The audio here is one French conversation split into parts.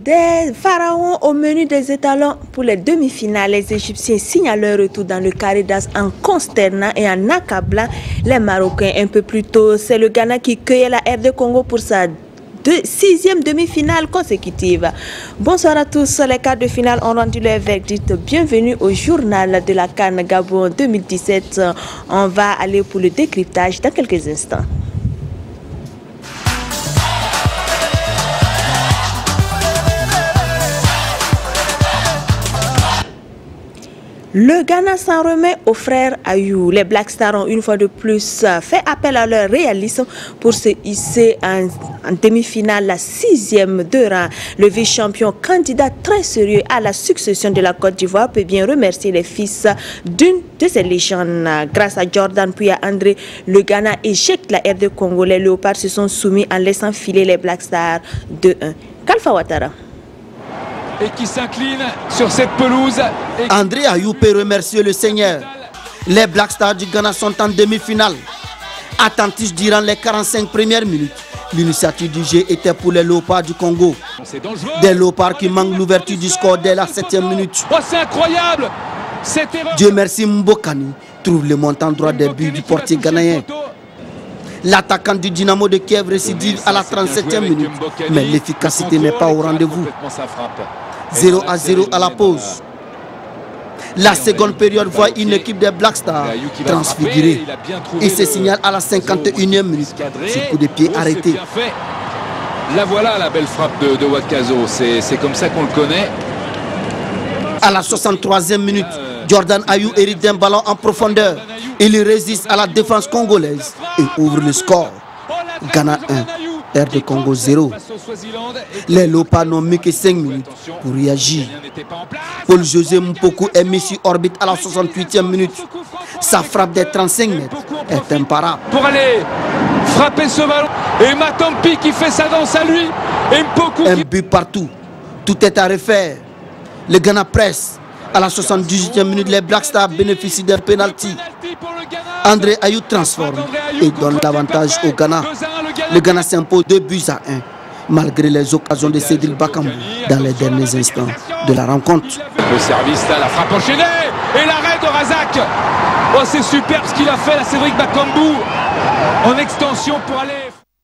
Des pharaons au menu des étalons pour les demi-finales. Les Égyptiens signent leur retour dans le carré d'as en consternant et en accablant les Marocains. Un peu plus tôt, c'est le Ghana qui cueillait la RD Congo pour sa sixième demi-finale consécutive. Bonsoir à tous. Les quarts de finale ont rendu leur verdict. Bienvenue au journal de la CAN Gabon 2017. On va aller pour le décryptage dans quelques instants. Le Ghana s'en remet aux frères Ayou. Les Black Stars ont une fois de plus fait appel à leur réalisme pour se hisser en demi-finale, la sixième de rang. Le vice-champion, candidat très sérieux à la succession de la Côte d'Ivoire, peut bien remercier les fils d'une de ses légendes. Grâce à Jordan puis à André, le Ghana éjecte la RD Congo. Les Léopards se sont soumis en laissant filer les Black Stars 2-1. Kalfa Ouattara. Et qui s'incline sur cette pelouse. André Ayou peut remercier le Seigneur. Les Black Stars du Ghana sont en demi-finale. Attentifs durant les 45 premières minutes, l'initiative du jeu était pour les Léopards du Congo. Des Léopards qui manquent l'ouverture du score dès la 7e minute. Oh, c'est incroyable! Dieu merci, Mbokani trouve le montant droit des buts du portier ghanéen. L'attaquant du Dynamo de Kiev récidive à la 37e minute, mais l'efficacité n'est pas au rendez-vous. 0-0 à la pause. La seconde période voit une équipe des Black Stars transfigurée et se signale à la 51e minute sur coup de pied arrêté. La voilà, la belle frappe de Wakazo, c'est comme ça qu'on le connaît. À la 63e minute, Jordan Ayou hérite d'un ballon en profondeur. Il résiste à la défense congolaise et ouvre le score. Ghana 1, RD Congo 0. Les Léopards n'ont mis que 5 minutes pour réagir. Paul José Mpoku est mis sur orbite à la 68e minute. Sa frappe des 35 mètres est imparable. Pour aller frapper ce ballon. Et Matampi qui fait sa danse à lui. Et Mpoku un but partout. Tout est à refaire. Le Ghana presse. À la 78e minute, les Black Stars bénéficient d'un penalty. André Ayou transforme et donne l'avantage au Ghana. Le Ghana s'impose 2-1 malgré les occasions de Cédric Bakambu dans les derniers instants de la rencontre. Le service là, la frappe enchaînée et l'arrêt de Razak. Oh, c'est superbe ce qu'il a fait là, Cédric Bakambu en extension pour aller.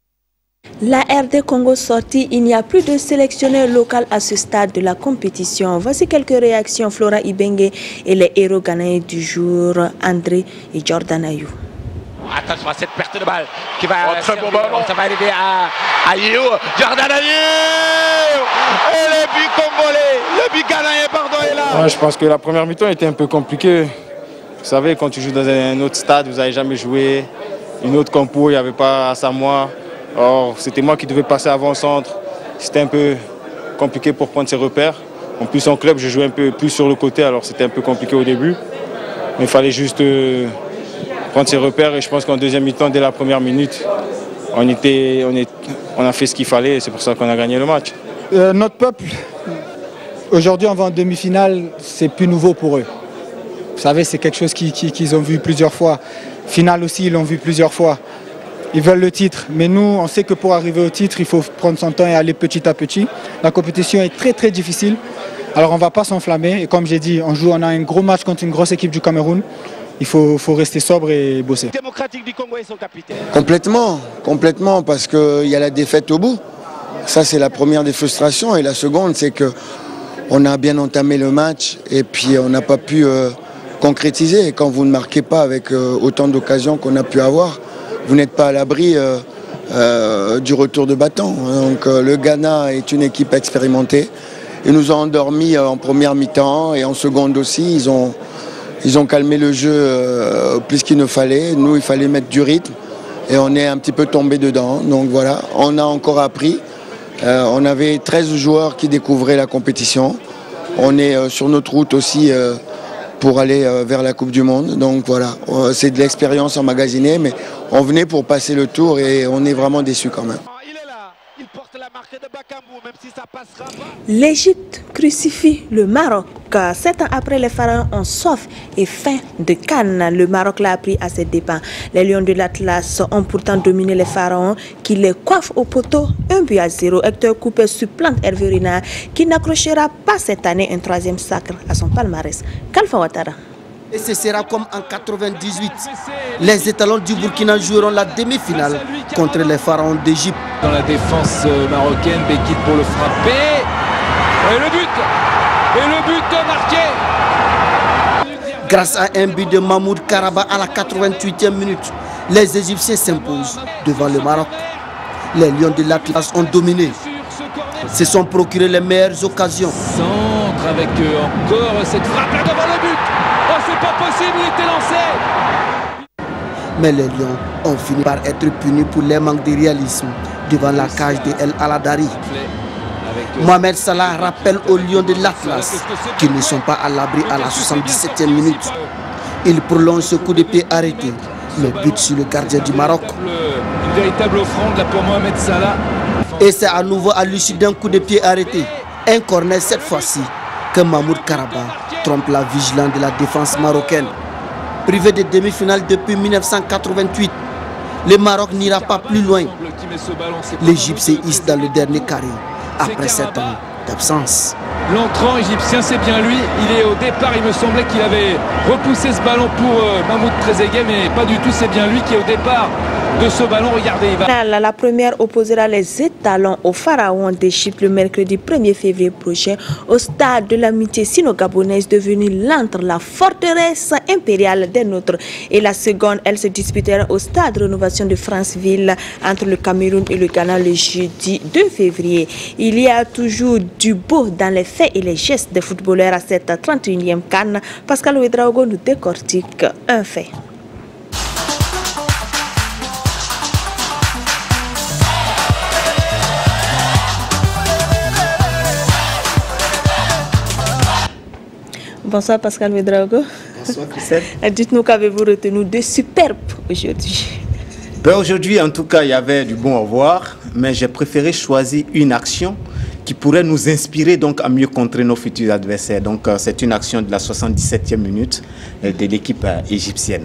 La RD Congo sortie, il n'y a plus de sélectionneur local à ce stade de la compétition. Voici quelques réactions. Flora Ibenge et les héros ghanéens du jour, André et Jordan Ayou. Attention à cette perte de balle qui va très bon ballon. Ça va arriver à Ayou. Jordan Ayou et le but congolais, le but ghanéen, pardon, est là. Ouais, je pense que la première mi-temps était un peu compliquée. Vous savez, quand tu joues dans un autre stade, vous n'avez jamais joué. Une autre compo, il n'y avait pas Asamoah. Or, c'était moi qui devais passer avant le centre. C'était un peu compliqué pour prendre ses repères. En plus, en club, je jouais un peu plus sur le côté, alors c'était un peu compliqué au début. Mais il fallait juste prendre ses repères. Et je pense qu'en deuxième mi-temps, dès la première minute, on a fait ce qu'il fallait et c'est pour ça qu'on a gagné le match. Notre peuple, aujourd'hui, on va en demi-finale, c'est plus nouveau pour eux. Vous savez, c'est quelque chose qu'ils ont vu plusieurs fois. Finale aussi, ils l'ont vu plusieurs fois. Ils veulent le titre, mais nous, on sait que pour arriver au titre, il faut prendre son temps et aller petit à petit. La compétition est très très difficile, alors on ne va pas s'enflammer. Et comme j'ai dit, on a un gros match contre une grosse équipe du Cameroun. Il faut rester sobre et bosser. Démocratique du Congo et son capitaine. Complètement, parce qu'il y a la défaite au bout. Ça, c'est la première des frustrations. Et la seconde, c'est qu'on a bien entamé le match et puis on n'a pas pu concrétiser. Et quand vous ne marquez pas avec autant d'occasions qu'on a pu avoir, vous n'êtes pas à l'abri du retour de bâton. Donc le Ghana est une équipe expérimentée. Ils nous ont endormis en première mi-temps et en seconde aussi. Ils ont calmé le jeu plus qu'il ne fallait. Nous, il fallait mettre du rythme et on est un petit peu tombé dedans. Donc voilà, on a encore appris. On avait 13 joueurs qui découvraient la compétition. On est sur notre route aussi pour aller vers la Coupe du Monde. Donc voilà, c'est de l'expérience emmagasinée, mais on venait pour passer le tour et on est vraiment déçus quand même. L'Égypte crucifie le Maroc. 7 ans après, les Pharaons ont soif et faim de CAN. Le Maroc l'a appris à ses dépens. Les Lions de l'Atlas ont pourtant dominé les Pharaons qui les coiffent au poteau 1-0. Hector Cooper supplante Hervé Renard qui n'accrochera pas cette année un 3e sacre à son palmarès. Kalfa Ouattara. Et ce sera comme en 98. Les étalons du Burkina joueront la demi-finale contre les Pharaons d'Égypte. Dans la défense marocaine, Bekit pour le frapper. Et le but! Et le but marqué! Grâce à un but de Mahmoud Karaba à la 88e minute, les Égyptiens s'imposent devant le Maroc. Les Lions de l'Atlas ont dominé. Se sont procurés les meilleures occasions. Centre avec encore cette frappe là devant le but. Oh, c'est pas possible, il était lancé. Mais les Lions ont fini par être punis pour les manques de réalisme devant la cage de El Aladari. Mohamed Salah rappelle aux Lions de l'Atlas qu'ils ne sont pas à l'abri à la 77e minute. Il prolonge ce coup de pied arrêté, mais but sur le gardien du Maroc. Une véritable offrande là pour Mohamed Salah. Et c'est à nouveau à l'issue d'un coup de pied arrêté, un corner cette fois-ci, que Mahmoud Karaba trompe la vigilance de la défense marocaine. Privé de demi-finale depuis 1988, le Maroc n'ira pas plus loin. L'Égypte se hisse dans le dernier carré, après 7 ans d'absence. L'entrant égyptien, c'est bien lui. Il est au départ, il me semblait qu'il avait repoussé ce ballon pour Mahmoud Trezeguet, mais pas du tout, c'est bien lui qui est au départ de ce ballon. Regardez, il va... La première opposera les étalons aux Pharaons d'Égypte le mercredi 1er février prochain au stade de l'amitié sino-gabonaise devenu l'antre, la forteresse impériale des nôtres. Et la seconde, elle se disputera au stade de rénovation de Franceville entre le Cameroun et le Ghana le jeudi 2 février. Il y a toujours du beau dans les faits et les gestes des footballeurs à cette 31e CAN. Pascal Ouedraogo nous décortique un fait. Bonsoir Pascal Ouedraogo. Bonsoir Christelle. Dites-nous qu'avez-vous retenu de superbe aujourd'hui? Aujourd'hui, en tout cas, il y avait du bon à voir, mais j'ai préféré choisir une action qui pourrait nous inspirer donc à mieux contrer nos futurs adversaires. Donc c'est une action de la 77e minute de l'équipe égyptienne.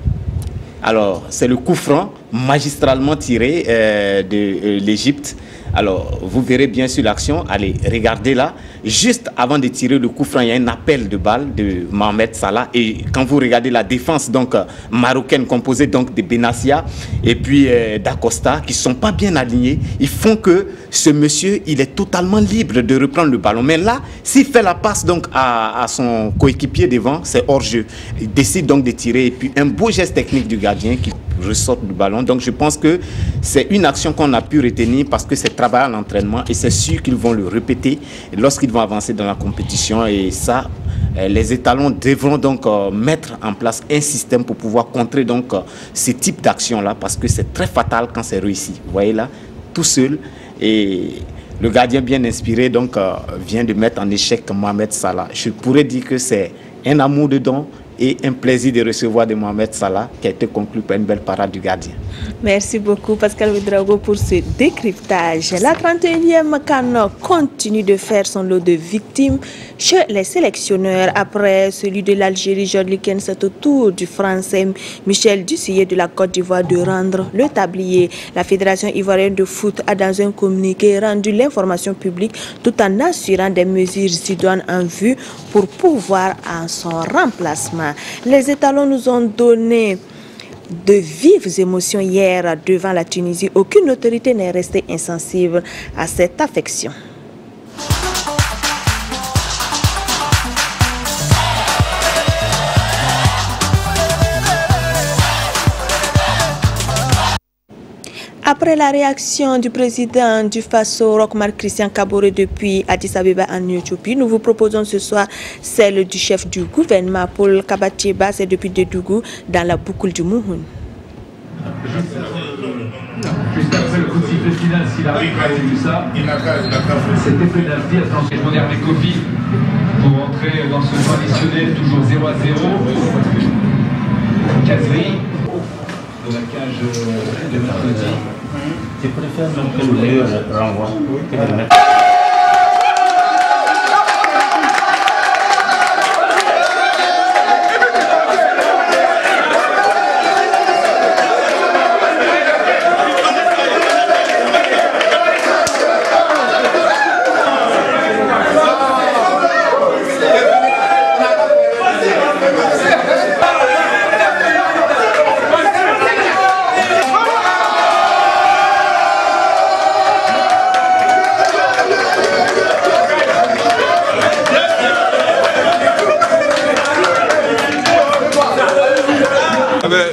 Alors, c'est le coup franc magistralement tiré de l'Égypte. Alors, vous verrez bien sûr l'action. Allez, regardez là. Juste avant de tirer le coup franc, il y a un appel de balle de Mohamed Salah. Et quand vous regardez la défense donc marocaine composée donc de Benassia et puis d'Acosta qui ne sont pas bien alignés, ils font que ce monsieur, il est totalement libre de reprendre le ballon. Mais là, s'il fait la passe donc à son coéquipier devant, c'est hors-jeu. Il décide donc de tirer et puis un beau geste technique du gardien qui ressort du ballon. Donc je pense que c'est une action qu'on a pu retenir parce que c'est travail à l'entraînement et c'est sûr qu'ils vont le répéter lorsqu'ils vont avancer dans la compétition. Et ça, les étalons devront donc mettre en place un système pour pouvoir contrer donc ce type d'action-là parce que c'est très fatal quand c'est réussi. Vous voyez là, tout seul. Et le gardien bien inspiré donc vient de mettre en échec Mohamed Salah. Je pourrais dire que c'est un amour dedans et un plaisir de recevoir de Mohamed Salah qui a été conclu par une belle parade du gardien. Merci beaucoup Pascal Ouedraogo pour ce décryptage. La 31e CAN continue de faire son lot de victimes chez les sélectionneurs. Après celui de l'Algérie, Georges Likens, c'est au tour du Français Michel Dussillet de la Côte d'Ivoire de rendre le tablier. La Fédération ivoirienne de foot a dans un communiqué rendu l'information publique tout en assurant des mesures idoines en vue pour pouvoir en son remplacement. Les étalons nous ont donné de vives émotions hier devant la Tunisie. Aucune autorité n'est restée insensible à cette affection. Après la réaction du président du Faso, Roch-Marc Christian Kaboré depuis Addis Abeba en Éthiopie, nous vous proposons ce soir celle du chef du gouvernement, Paul Kabatieba, c'est depuis Dédougou, dans la boucle du Mouhoun. Juste après le coup de sifflet final, s'il arrive à vu ça, c'était pénalty. Attention, je moderne mes copies pour entrer dans ce jeu additionnel, toujours 0-0. Kazri de la cage de mercredi. Tu préfères même que le meilleur renvoi que le mettre.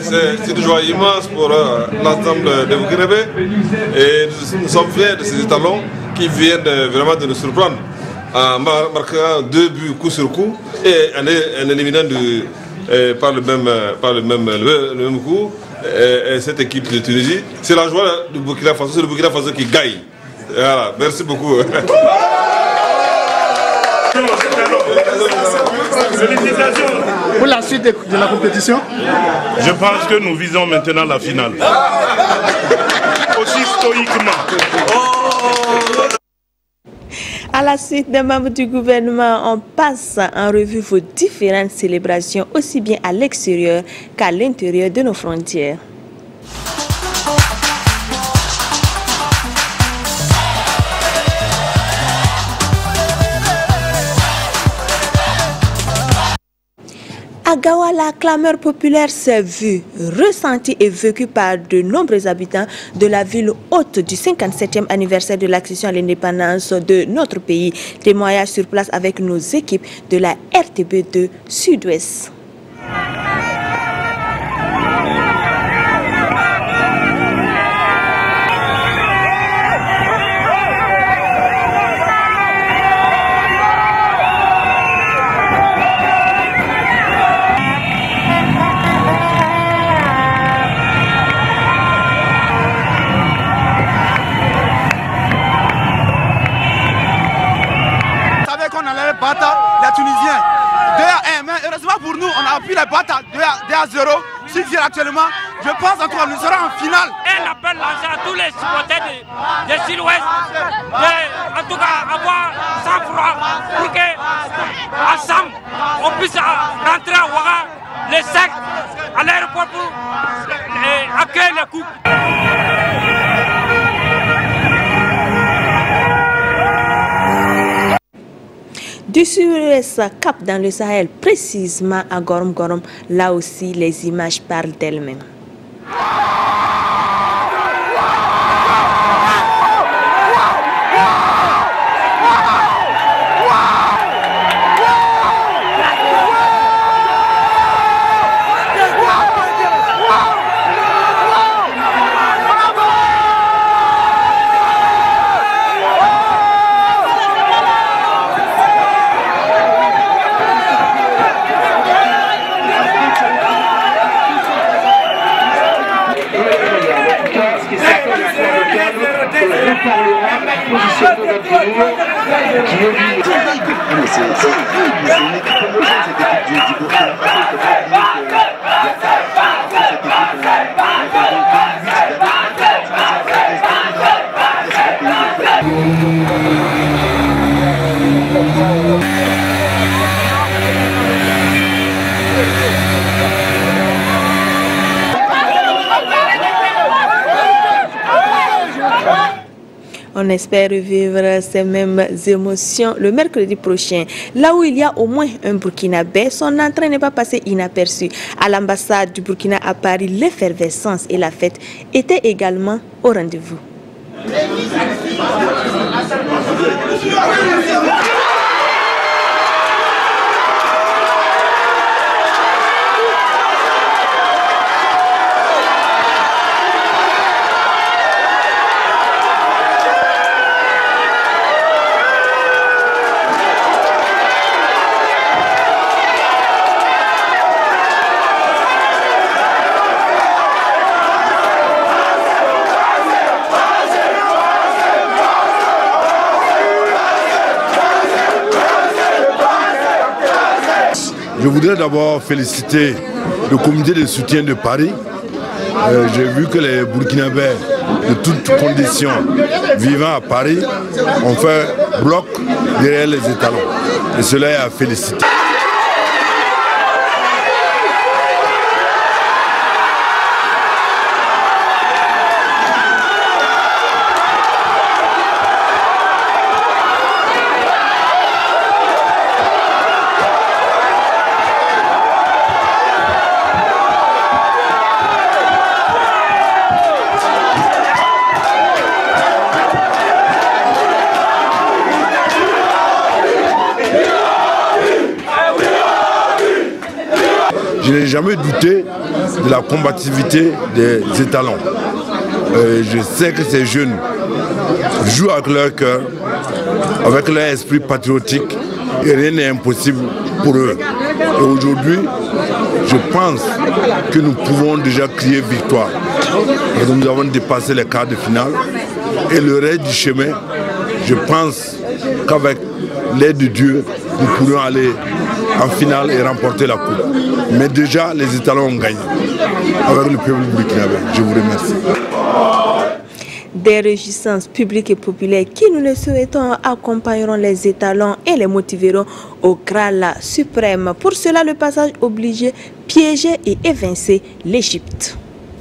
c'est une joie immense pour l'ensemble des Burkinabés. Et nous sommes fiers de ces talents qui viennent vraiment de nous surprendre en marquant 2 buts coup sur coup et en éliminant par le même coup cette équipe de Tunisie. C'est la joie du Burkina Faso, c'est le Burkina Faso qui gagne. Voilà, merci beaucoup. Pour la suite de la compétition, je pense que nous visons maintenant la finale. Aussi stoïquement. À la suite des membres du gouvernement, on passe en revue vos différentes célébrations, aussi bien à l'extérieur qu'à l'intérieur de nos frontières. À Gawa, la clameur populaire s'est vue, ressentie et vécue par de nombreux habitants de la ville haute du 57e anniversaire de l'accession à l'indépendance de notre pays. Témoignage sur place avec nos équipes de la RTB2 Sud-Ouest. Les Tunisiens 2-1, mais heureusement pour nous, on a pu les battre 2-0. Si c'est actuellement, je pense en tout cas, nous serons en finale. Elle appelle l'argent à tous les supporters de Sud-Ouest, en tout cas avoir sang-froid pour qu'ensemble on puisse rentrer à Ouaga les 5 à l'aéroport pour accueillir les coupes. Du sud-ouest cap dans le Sahel, précisément à Gorom Gorom, là aussi les images parlent d'elles-mêmes. On espère revivre ces mêmes émotions le mercredi prochain. Là où il y a au moins un Burkinabé, son entrée n'est pas passée inaperçue. À l'ambassade du Burkina à Paris, l'effervescence et la fête étaient également au rendez-vous. Je voudrais d'abord féliciter le comité de soutien de Paris. J'ai vu que les Burkinabés de toutes conditions vivant à Paris ont fait bloc derrière les étalons. Et cela est à féliciter. Je n'ai jamais douté de la combativité des étalons. Je sais que ces jeunes jouent avec leur cœur, avec leur esprit patriotique, et rien n'est impossible pour eux. Et aujourd'hui, je pense que nous pouvons déjà crier victoire. Et nous avons dépassé les quarts de finale. Et le reste du chemin, je pense qu'avec l'aide de Dieu, nous pourrons aller en finale et remporter la coupe. Mais déjà, les étalons ont gagné avec le peuple burkinabé. Je vous remercie. Des réjouissances publiques et populaires qui, nous le souhaitons, accompagneront les étalons et les motiveront au Graal suprême. Pour cela, le passage obligé, piéger et évincer l'Égypte.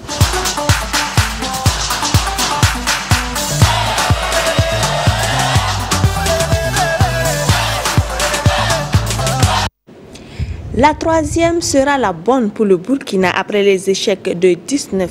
La troisième sera la bonne pour le Burkina après les échecs de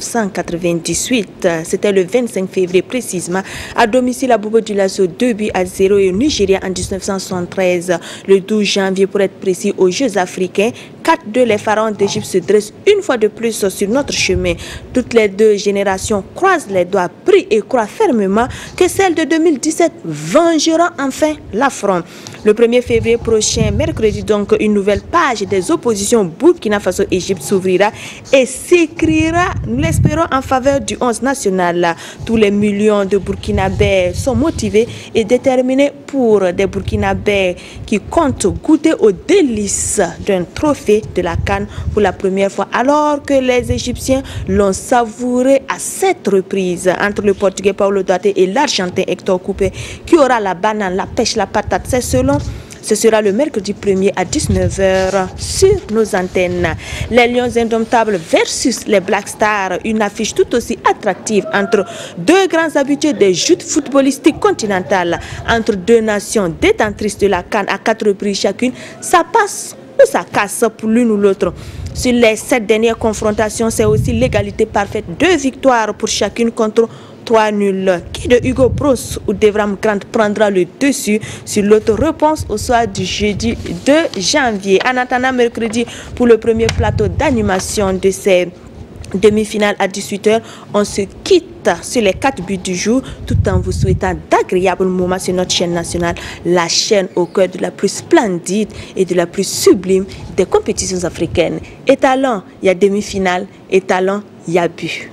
1998. C'était le 25 février précisément. À domicile à Bobo Dioulasso, 2-0 et au Nigeria en 1973. Le 12 janvier pour être précis aux Jeux africains. 4-2, les pharaons d'Égypte se dressent une fois de plus sur notre chemin. Toutes les deux générations croisent les doigts, prient et croient fermement que celle de 2017 vengera enfin l'affront. Le 1er février prochain, mercredi donc, une nouvelle page des oppositions Burkina Faso-Égypte s'ouvrira et s'écrira, nous l'espérons, en faveur du 11 national. Tous les millions de Burkinabés sont motivés et déterminés pour des Burkinabés qui comptent goûter aux délices d'un trophée de la CAN pour la première fois, alors que les Égyptiens l'ont savouré à 7 reprises. Entre le Portugais Paulo Duarte et l'Argentin Hector Coupé, qui aura la banane, la pêche, la patate, c'est selon. Ce sera le mercredi 1er à 19 h sur nos antennes. Les Lions indomptables versus les Black Stars, une affiche tout aussi attractive entre deux grands habitués des joutes footballistiques continentales, entre deux nations détentrices de la CAN à 4 reprises chacune. Ça passe ou ça casse pour l'une ou l'autre. Sur les 7 dernières confrontations, c'est aussi l'égalité parfaite. 2 victoires pour chacune contre 3 nuls. Qui de Hugo Bros ou Devram Grant prendra le dessus sur l'autre? Réponse au soir du jeudi 2 janvier. En attendant mercredi pour le premier plateau d'animation de ces demi-finale à 18 h, on se quitte sur les 4 buts du jour tout en vous souhaitant d'agréables moments sur notre chaîne nationale, la chaîne au cœur de la plus splendide et de la plus sublime des compétitions africaines. Étalon, il y a demi-finale, étalon, il y a but.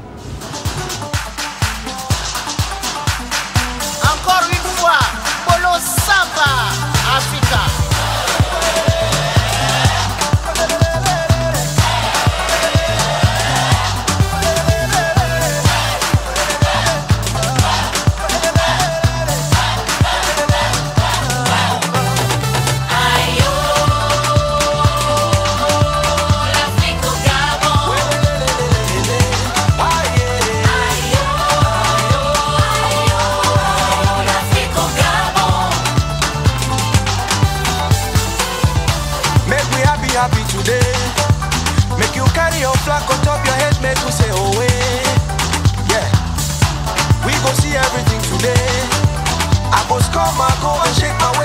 Encore une fois, Polo Samba, Africa. Everything today, I must come and go and shake my way.